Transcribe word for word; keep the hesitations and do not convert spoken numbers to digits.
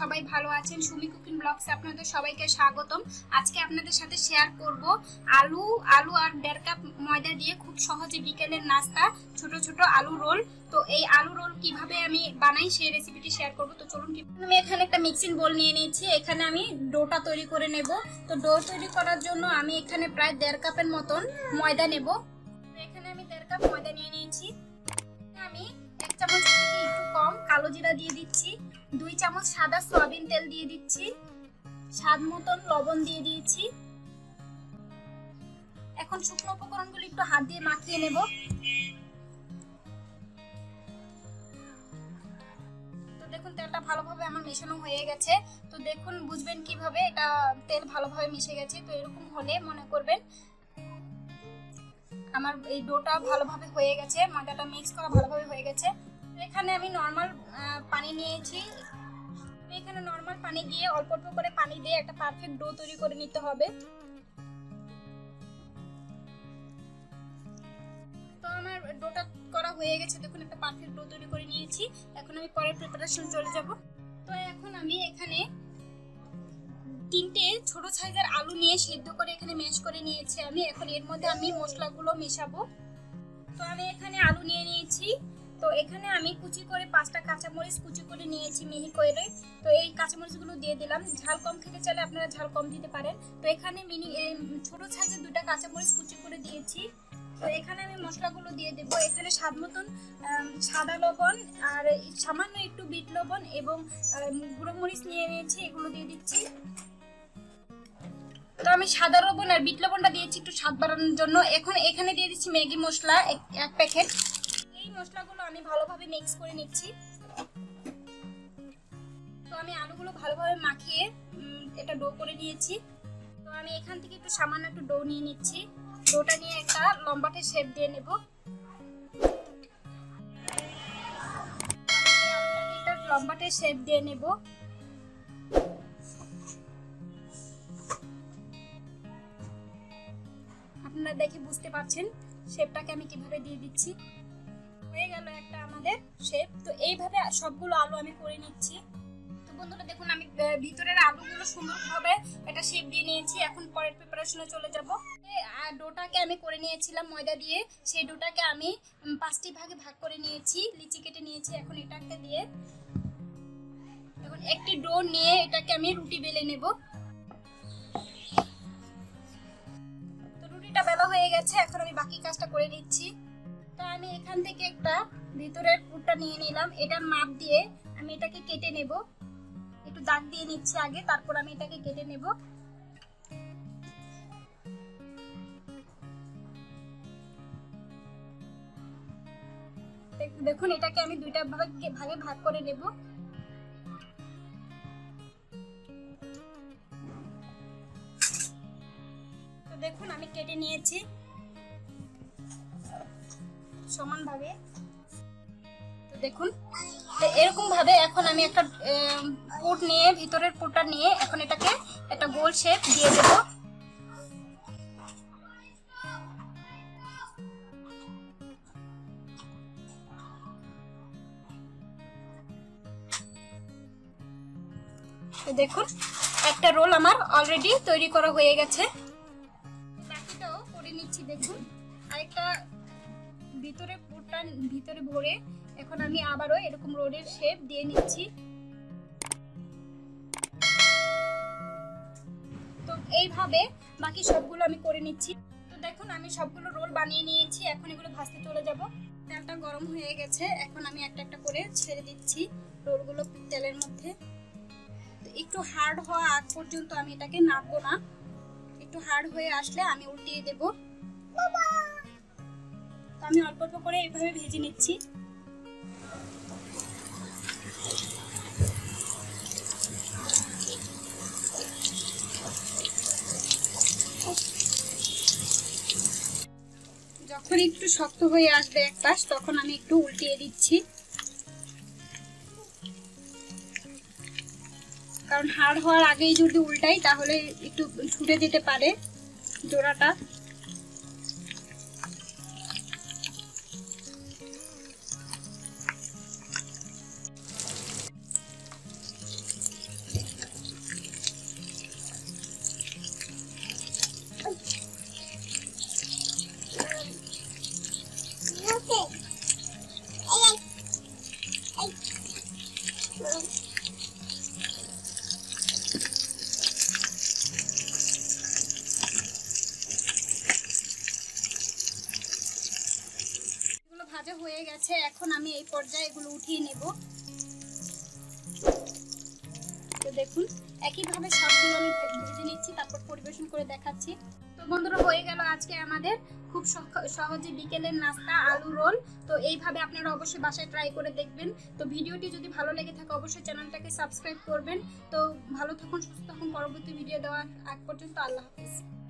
সবাই ভালো আছেন। সুমি কুকিং ব্লগসে আপনাদের সবাইকে স্বাগতম। আজকে আপনাদের সাথে শেয়ার করব আলু আলু আর দেড় কাপ ময়দা দিয়ে খুব সহজে বিকেলের নাস্তা ছোট ছোট আলু রোল। তো এই আলু রোল কিভাবে আমি বানাই সেই রেসিপিটি শেয়ার করব। তো চলুন। আমি এখানে একটা মিক্সিং বোল নিয়ে নিয়েছি, এখানে আমি ডোটা তৈরি করে নেব। তো ডো তৈরি করার জন্য আমি এখানে প্রায় দেড় কাপের মতন ময়দা নেব। তো এখানে আমি দেড় কাপ ময়দা নিয়ে নিয়েছি। আমি এক চামচ থেকে একটু কম কালো জিরা দিয়ে দিচ্ছি, দুই চামচ সাদা সয়াবিন তেল দিয়ে দিচ্ছি, স্বাদ মতন লবণ দিয়ে দিয়েছি। এখন শুকনো উপকরণগুলো একটু হাত দিয়ে মাখিয়ে নেব। তো দেখুন তেলটা ভালোভাবে আমার মেশানো হয়ে গেছে। তো দেখুন বুঝবেন কিভাবে এটা তেল ভালোভাবে মিশে গেছে। তো এরকম হলে মনে করবেন আমার এই ডোটা ভালোভাবে হয়ে গেছে, ময়দাটা মিক্স করা ভালোভাবে হয়ে গেছে। এখানে আমি নরমাল পানি নিয়েছি। এখানে নরমাল পানি দিয়ে অল্প অল্প করে পানি দিয়ে একটা পারফেক্ট ডো তৈরি করে নিতে হবে। তো আমার ডোটা করা হয়ে গেছে, দেখুন একটা পারফেক্ট ডো তৈরি করে নিয়েছি। এখন আমি পরের প্রিপারেশন চলে যাব। তো এখন আমি এখানে তিনটে ছোট সাইজের আলু নিয়ে সিদ্ধ করে এখানে ম্যাশ করে নিয়েছি আমি। এখন এর মধ্যে আমি মশলাগুলো মেশাবো। তো আমি এখানে আলু নিয়ে নিয়েছি। তো এখানে আমি কুচি করে পাঁচটা কাঁচামরিচ কুচি করে নিয়েছি মিহি করে। তো এই কাঁচামরিচগুলো দিয়ে দিলাম। ঝাল কম খেতে চাইলে আপনারা ঝাল কম দিতে পারেন। তো এখানে মিনি ছোট সাইজের দুটা কাঁচামরিচ কুচি করে দিয়েছি। তো এখানে আমি মশলাগুলো দিয়ে দেবো। এখানে স্বাদ মতন সাদা লবণ আর সামান্য একটু বিট লবণ এবং গুঁড়ো মরিচ নিয়ে নিয়েছি, এগুলো দিয়ে দিচ্ছি। তো আমি সাদা লবণ আর বিট লবণটা দিয়েছি একটু স্বাদ বাড়ানোর জন্য। এখন এখানে দিয়ে দিচ্ছি ম্যাগি মশলা এক প্যাকেট। এই মশলাগুলো আমি ভালোভাবে মিক্স করে নিচ্ছি। তো আমি আলুগুলো ভালোভাবে মাখিয়ে এটা ডো করে নিয়েছি। তো আমি এখান থেকে একটু সামান্য একটু ডো নিয়ে নিচ্ছি। ডোটা নিয়ে একটা লম্বাটে শেপ দিয়ে নেব। একটা লম্বাটে শেপ দিয়ে নেব। আপনারা দেখে বুঝতে পারছেন শেপটাকে আমি কিভাবে দিয়ে দিচ্ছি। হয়ে গেল একটা আমাদের শেপ। তো এইভাবে সবগুলো আলু আমি করে নিচ্ছি। তো বন্ধুরা দেখুন আমি ভিতরের আলুগুলো সুন্দরভাবে একটা শেপ দিয়ে নিয়েছি। এখন পরের প্রিপারেশনে চলে যাব। ডোটাকে আমি করে নিয়েছিলাম ময়দা দিয়ে, সেই ডোটাকে আমি পাঁচটি ভাগে ভাগ করে নিয়েছি, লিচি কেটে নিয়েছি। এখন এটাকে দিয়ে এখন একটি ডো নিয়ে এটাকে আমি রুটি বেলে নেব। তো রুটিটা বেলা হয়ে গেছে, এখন আমি বাকি কাজটা করে নিচ্ছি। তো আমি এখান থেকে একটা ভিতরের পুরটা নিয়ে নিলাম। এটার মাপ দিয়ে আমি এটাকে কেটে নেব। একটু দাগ দিয়ে নিচ্ছি আগে, তারপর আমি এটাকে কেটে নেব। দেখুন এটাকে আমি দুইটা ভাগে ভাগে ভাগ করে নেব। তো দেখুন আমি কেটে নিয়েছি সমান ভাবে। তো দেখুন এরকম ভাবে এখন আমি একটা পুট নিয়ে ভিতরের পুটটা নিয়ে এখন এটাকে একটা গোল শেপ দিয়ে দেব। দেখুন একটা রোল আমার অলরেডি তৈরি করা হয়ে গেছে। বাকিটাও করে নিচ্ছি। দেখুন আরেকটা ভিতরে পুরটা ভিতরে ভরে এখন আমি আবারও এরকম রোলের শেপ দিয়ে নিচ্ছি। তো এইভাবে বাকি সবগুলো আমি করে নিচ্ছি। তো দেখুন আমি সবগুলো রোল বানিয়ে নিয়েছি। এখন এগুলো ভাজতে চলে যাব। তেলটা গরম হয়ে গেছে, এখন আমি একটা একটা করে ছেড়ে দিচ্ছি রোলগুলো তেলের মধ্যে। একটু হার্ড হওয়া আগ পর্যন্ত আমি এটাকে নাড়বো না। একটু হার্ড হয়ে আসলে আমি উল্টিয়ে দেব। তো আমি অল্প অল্প করে এইভাবে ভেজে নিচ্ছি। যখন একটু শক্ত হয়ে আসবে এক পাশ, তখন আমি একটু উল্টিয়ে দিচ্ছি, কারণ হার্ড হওয়ার আগেই যদি উল্টাই তাহলে একটু ছুটে যেতে পারে জোড়াটা। গেছে, এখন আমি এই পর্যায়ে এগুলো উঠিয়ে নেব। তো দেখুন একইভাবে সবগুলো আমি ভেজে নিচ্ছি, তারপর পরিবেশন করে দেখাচ্ছি। তো বন্ধুরা, হয়ে গেল আজকে আমাদের খুব সহজে বিকেলের নাস্তা আলু রোল। তো এইভাবে আপনারা অবশ্যই বাসায় ট্রাই করে দেখবেন। তো ভিডিওটি যদি ভালো লেগে থাকে অবশ্যই চ্যানেলটাকে সাবস্ক্রাইব করবেন। তো ভালো থাকুন, সুস্থ থাকুন, পরবর্তী ভিডিও দেওয়ার আগ পর্যন্ত আল্লাহ হাফেজ।